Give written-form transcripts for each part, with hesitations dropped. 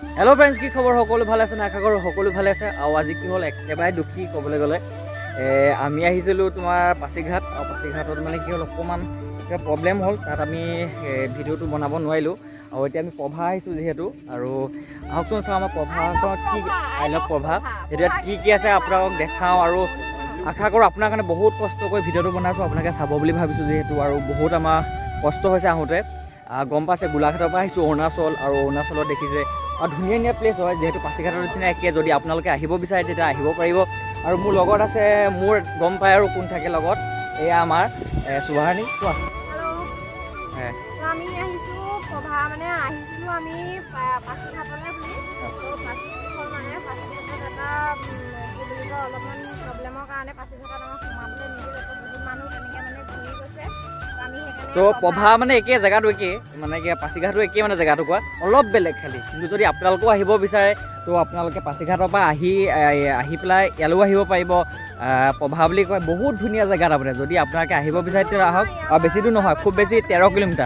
hello friends की खबर सकलो ভালে আছে না আশা কৰো সকলো ভালে আছে আৰু আজি কি হল একেবাৰে দুখী কবলৈ গলে আমি আহিছিলো তোমাৰ পাsighat আৰু pasighatত মানে কি হল অকমান প্ৰবলেম হল তাত আমি ভিডিওটো বনাব নোৱাৰিলো আৰু এতিয়া আমি পভা আহিছো যেহেতু আৰু আহকচোন চাও আমাৰ পভাখনত কি আই লাভ পভা এতিয়া কি আছে আপোনাক দেখাও আৰু আশা কৰো আপোনাৰ কাৰণে বহুত কষ্ট কৰি ভিডিওটো বনাইছো আপোনাকে চাব বুলি ভাবিছো যেহেতু আৰু বহুত আমাৰ কষ্ট হৈছে আহোতে গম পাছে গোলাঘাটৰ পৰা আহিছো অৰুণাচল আৰু অৰুণাচলত দেখিছে আৰু ধুনীয়া ধুনীয়া প্লেচ হয় যেহেতু পাsighatৰ নিচিনা একে যদি আপোনালোকে আহিব বিচাৰে তেতিয়া আহিব পাৰিব আৰু মোৰ লগত আছে মোৰ গম পায় আৰু কোন থাকে লগত এয়া আমাৰ সুভাৰণী কোৱা হেল্ল' আমি আহিছো পভা মানে আহিছিলো আমি pasighatলে বুলি তো pasighat মানে pasighatত এটা কি বুলি কয় অলপমান প্ৰবলেমৰ কাৰণে pasighatত আমাৰ সোমাবলৈ নিদিলে তো বহুত মানুহ তেনেকৈ মানে ঘূৰি গৈছে তো পভা মানে একে জেগাটো একে মানে কি pasighatটো একে মানে জেগাটো কোৱা অলপ বেলেগ খালি কিন্তু যদি আপোনালোকেও আহিব বিচাৰে তো আপোনালোকে pasighatৰ পৰা আহি পেলাই ইয়ালৈও আহিব পাৰিব পভা বুলি কয় বহুত ধুনীয়া জেগা তাৰমানে যদি আপোনালোকে আহিব বিচাৰে তেতিয়া আহক আৰু বেছি দূৰ নহয় খুব বেছি 13 কিলোমিটাৰ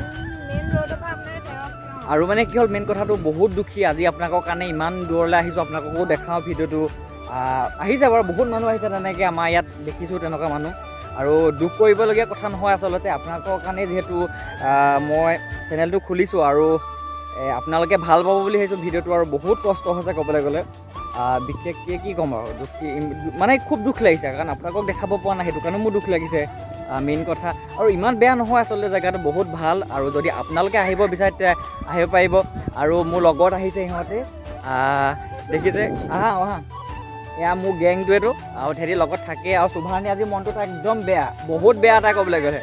আৰু মানে কি হ'ল মেইন কথাটো বহুত দুখী আজি আপোনালোকৰ কাৰণে ইমান দূৰলৈ আহিছোঁ আপোনালোককো দেখাওঁ ভিডিঅ'টো আহিছে বাৰু বহুত মানুহ আহিছে তেনেকৈ আমাৰ ইয়াত দেখিছোঁ তেনেকুৱা মানুহ আৰু দুখ কৰিবলগীয়া কথা নহয় আচলতে আপোনালোকৰ কাৰণে যেহেতু মই চেনেলটো খুলিছোঁ আৰু আপোনালোকে ভাল পাব বুলি ভাবিছোঁ ভিডিঅ'টো আৰু বহুত কষ্ট হৈছে ক'বলৈ গ'লে বিশেষকৈ কি ক'ম আৰু দুখী মানে খুব দুখ লাগিছে কাৰণ আপোনালোকক দেখাব পৰা নাই সেইটো কাৰণে মোৰ দুখ লাগিছে মেইন কথা আৰু ইমান বেয়া নহয় আচলতে জেগাটো বহুত ভাল আৰু যদি আপোনালোকে আহিব বিচাৰে তেতিয়া আহিব পাৰিব আৰু মোৰ লগত আহিছে সিহঁতে দেখিছে আহা আহা এয়া মোৰ গেংটোৱেতো আৰু হেৰি লগত থাকে আৰু সুভাৰণী আজি মনটো তাৰ একদম বেয়া বহুত বেয়া এটা ক'বলৈ গ'লে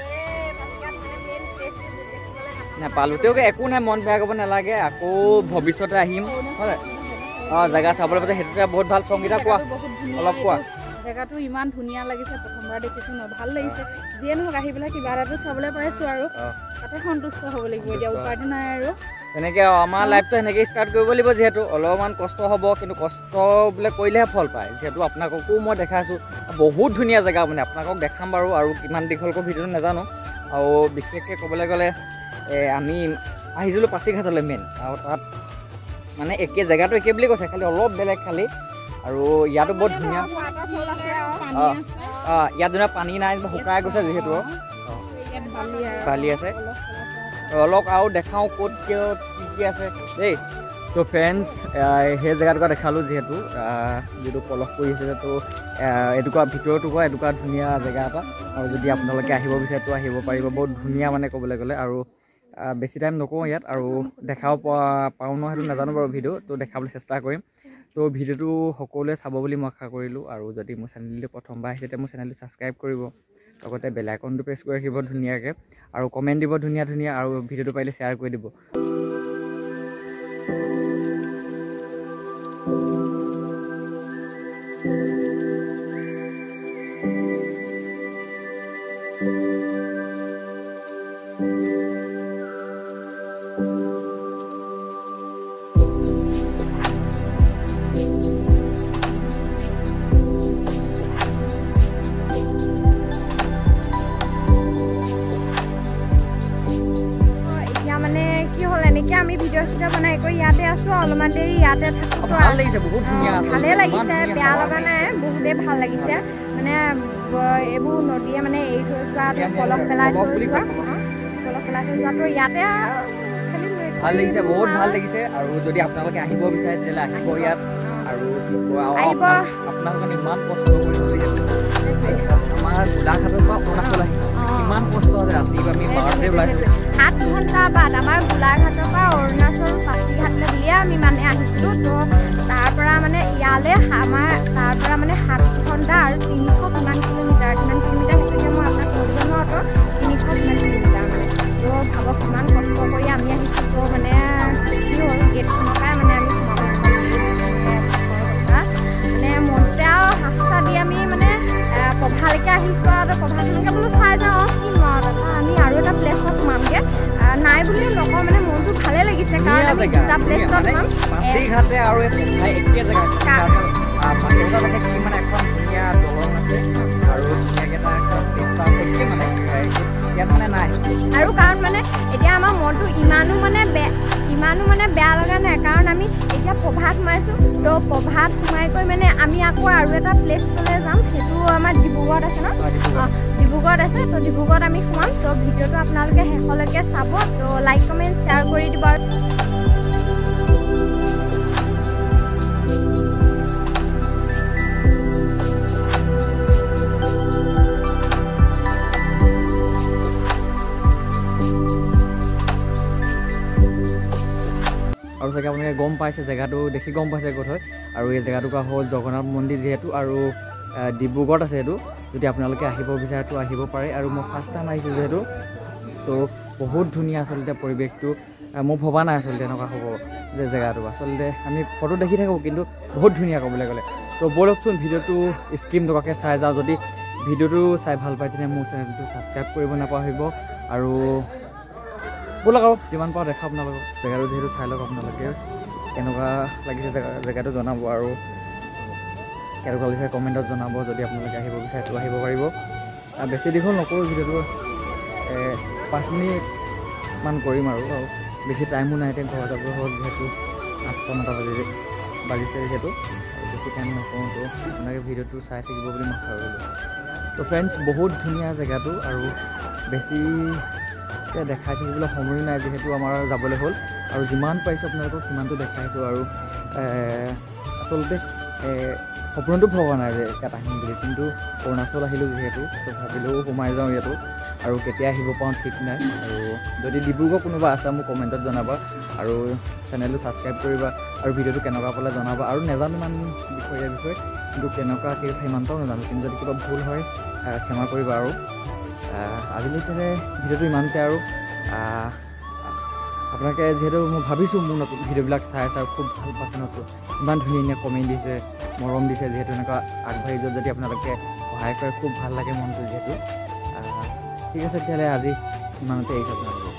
নাপালোঁ তেওঁক একো নাই মন বেয়া কৰিব নালাগে আকৌ ভৱিষ্যতে আহিম হয় জেগা চাবলৈ পাইছে সেইটোতে বহুত ভাল সংগীতা কোৱা অলপ কোৱা জেগাটো ইমান ধুনীয়া লাগিছে প্ৰথমবাৰ দেখিছোঁ ন ভাল লাগিছে যিয়ে নহওক আহি পেলাই কিবা এটা চাবলৈ পাইছোঁ আৰু তাতে সন্তুষ্ট হ'ব লাগিব এতিয়া উপায়টো নাই আৰু তেনেকৈ আমাৰ লাইফটো সেনেকৈ ষ্টাৰ্ট কৰিব লাগিব যিহেতু অলপমান কষ্ট হ'ব কিন্তু কষ্ট বোলে কৰিলেহে ফল পায় যিহেতু আপোনালোককো মই দেখাইছোঁ বহুত ধুনীয়া জেগা মানে আপোনালোকক দেখাম বাৰু আৰু কিমান দীঘলকৈ ভিডিঅ'টো নাজানো আৰু বিশেষকৈ ক'বলৈ গ'লে আমি আহিছিলোঁ pasighatলৈ মেইন আৰু তাত মানে একে জেগাটো একে বুলি কৈছে খালি অলপ বেলেগ খালি আৰু ইয়াতো বহুত ধুনীয়া ইয়াত ধুনীয়া পানী নাই শুকাই গৈছে যিহেতু বালি আছে অলপ আৰু দেখাওঁ ক'ত কি আছে দেই তো ফ্ৰেণ্ডছ সেই জেগাটুকুৰা দেখালোঁ যিহেতু যিটো পলস কৰি আছে তো এটুকুৰা ভিতৰটুকুৰা এটুকুৰা ধুনীয়া জেগা এটা আৰু যদি আপোনালোকে আহিব বিচাৰে তো আহিব পাৰিব বহুত ধুনীয়া মানে ক'বলৈ গ'লে আৰু বেছি টাইম নকওঁ ইয়াত আৰু দেখাব পাওঁ ন সেইটো নাজানো বাৰু ভিডিঅ' তো দেখাবলৈ চেষ্টা কৰিম তো ভিডিঅ'টো সকলোৱে চাব বুলি মই আশা কৰিলোঁ আৰু যদি মোৰ চেনেলটো প্ৰথমবাৰ আহিছে তেতিয়া মোৰ চেনেলটো ছাবস্ক্ৰাইব কৰিব লগতে বেল আইকনটো প্ৰেছ কৰি ৰাখিব ধুনীয়াকৈ আৰু কমেণ্ট দিব ধুনীয়া ধুনীয়া আৰু ভিডিঅ'টো পাৰিলে শ্বেয়াৰ কৰি দিব আমি ভিডিঅ' চিডিঅ' বনাই কৰি ইয়াতে আছোঁ অলপমান দেৰি ইয়াতে থাকোঁ ভালেই লাগিছে বেয়া লগা নাই বহুতেই ভাল লাগিছে মানে এইবোৰ নদীয়ে মানে এৰি থৈ যোৱা পলস পেলাই থৈ যোৱাটো ইয়াতে ভাল লাগিছে বহুত ভাল লাগিছে আৰু যদি আপোনালোকে আহিব বিচাৰে তেতিয়াহ'লে আহিব ইয়াত আৰু আপোনালোকে ইমান কষ্ট কৰি আমাৰ গোলাঘাটৰ পৰা অৰুণাচল আহিছে ইমান কষ্ট আছে ৰাতি আমি 12টাতে ওলাইছোঁ 8 ঘণ্টা বাদ আমাৰ গোলাঘাটৰ পৰা অৰুণাচল pasighatলৈ বুলিয়ে আমি মানে আহিছিলোঁ তো তাৰ পৰা মানে ইয়ালৈ আমাৰ তাৰ পৰা মানে 7 ঘণ্টা আৰু 300 কিমান কিলোমিটাৰ সেইটোকে মই আপোনাক কৰিব নোৱাৰো 300 কিমান কিলোমিটাৰ মানে তো ভাবক কিমান কষ্ট কৰি আমি আহিছোঁ তো মানে কি হ'ল গেটখনৰ পৰাই মানে আমি সোমাব মানে মনতে আৰু হাঁচা দি আমি মানে পভালৈকে আহিছোঁ আৰু পভাখনকে বোলো চাই যাওঁ কি আমি আৰু এটা প্লেছত সোমামগৈ নাই বুলিও নকওঁ মানে মনটো ভালে লাগিছে কাৰণ আমি দুটা প্লেছত সোমাম pasighatতে আৰু একে জেগা মানে এখন ধুনীয়া দলং আছে আৰু ধুনীয়াকৈ এটা মানে ইয়াত মানে নাই আৰু কাৰণ মানে এতিয়া আমাৰ মনটো ইমানো মানে ইমানো মানে বেয়া লগা নাই কাৰণ আমি এতিয়া পভাত সোমাইছোঁ তো পভাত সোমাই গৈ মানে আমি আকৌ আৰু এটা প্লেচলৈ যাম সেইটো আমাৰ ডিব্ৰুগড়ত আছে ন ডিব্ৰুগড়ত আছে তো ডিব্ৰুগড়ত আমি সোমাম তো ভিডিঅ'টো আপোনালোকে শেষলৈকে চাব তো লাইক কমেণ্ট শ্বেয়াৰ কৰি দিব আৰু চাগে আপোনালোকে গম পাইছে জেগাটো দেখি গম পাইছে ক'ত হয় আৰু এই জেগাটুকুৰা হ'ল জগন্নাথ মন্দিৰ যিহেতু আৰু ডিব্ৰুগড়ত আছে এইটো যদি আপোনালোকে আহিব বিচাৰে তো আহিব পাৰে আৰু মই ফাৰ্ষ্ট টাইম আহিছোঁ যিহেতু তো বহুত ধুনীয়া আচলতে পৰিৱেশটো মই ভবা নাই আচলতে এনেকুৱা হ'ব যে জেগাটো আচলতে আমি ফটো দেখি থাকোঁ কিন্তু বহুত ধুনীয়া ক'বলৈ গ'লে তো ব'লকচোন ভিডিঅ'টো স্কিম নকৰাকৈ চাই যাওঁ যদি ভিডিঅ'টো চাই ভাল পায় তেনে মোৰ চেনেলটো ছাবস্ক্ৰাইব কৰিব নাপাহৰিব আৰু ব'লক আৰু যিমান পাওঁ দেখা আপোনালোকক জেগাটো যিহেতু চাই লওক আপোনালোকে কেনেকুৱা লাগিছে জেগাটো জনাব আৰু কেনেকুৱা লাগিছে কমেণ্টত জনাব যদি আপোনালোকে আহিব বিচাৰে তো আহিব পাৰিব বেছি দীঘল নকৰোঁ ভিডিঅ'টো 5 মিনিটমান কৰিম আৰু বেছি টাইমো নাই এতিয়া ঘৰ যাব হ'ল যিহেতু 8-9 বাজিছে যিহেতু আৰু বেছি টাইম নকৰোঁ তো আপোনালোকে ভিডিঅ'টো চাই থাকিব বুলি মই আশা কৰিলোঁ তো ফ্ৰেণ্ডছ বহুত ধুনীয়া জেগাটো আৰু বেছি দেখাই থাকিবলৈ সময় নাই যিহেতু আমাৰ যাবলৈ হ'ল আৰু যিমান পাৰিছোঁ আপোনালোকক সিমানটো দেখাইছোঁ আৰু আচলতে সপোনতো ভবা নাই যে ইয়াত আহিম বুলি কিন্তু অৰুণাচল আহিলোঁ যিহেতু তো ভাবিলেও সোমাই যাওঁ ইয়াতো আৰু কেতিয়া আহিব পাওঁ ঠিক নাই আৰু যদি ডিব্ৰুগড় কোনোবা আছে মোক কমেণ্টত জনাবা আৰু চেনেলটো ছাবস্ক্ৰাইব কৰিবা আৰু ভিডিঅ'টো কেনেকুৱা পালে জনাবা আৰু নাজানো ইমান বিষয়ে কিন্তু কেনেকুৱা কি সিমানটাও নাজানো কিন্তু যদি কিবা ভুল হয় ক্ষমা কৰিবা আৰু আজিলৈ তেনে ভিডিঅ'টো ইমানতে আৰু আপোনালোকে যিহেতু মই ভাবিছোঁ মোৰ নতুন ভিডিঅ'বিলাক চাই খুব ভাল পাইছে নতুন ইমান ধুনীয়া কমেণ্ট দিছে মৰম দিছে যিহেতু এনেকুৱা আগবাঢ়ি যোৱাত যদি আপোনালোকে সহায় কৰে খুব ভাল লাগে মনটো যিহেতু ঠিক আছে তেতিয়াহ'লে আজি ইমানতে এৰিছোঁ আপোনালোকে